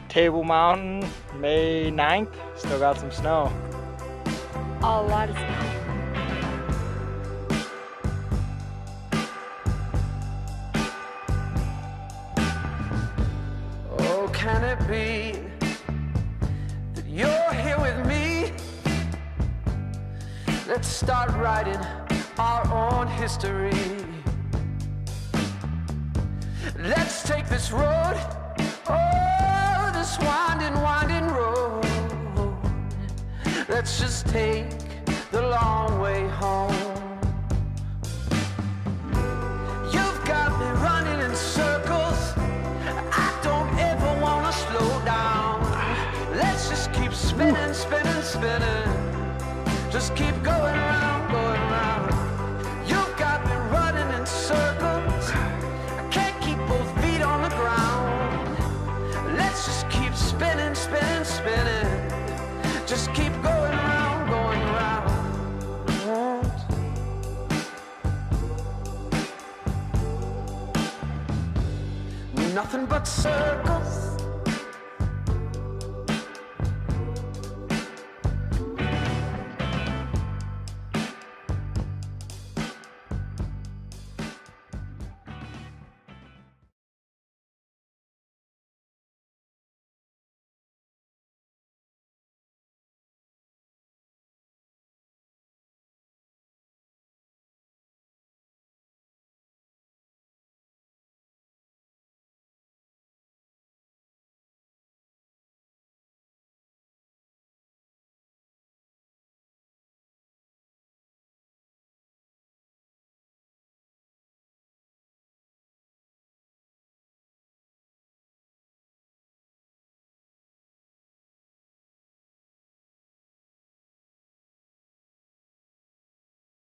Table Mountain, May 9th. Still got some snow. A lot of snow. Oh, can it be that you're here with me? Let's start writing our own history. Let's take this road, oh, this winding, winding road. Let's just take the long way home. You've got me running in circles. I don't ever want to slow down. Let's just keep spinning, spinning, spinning. Just keep going round, going round. You've got me running in circles. I can't keep both feet on the ground. Let's just keep spinning, spinning, spinning. Just keep going round, going round. Nothing but circles.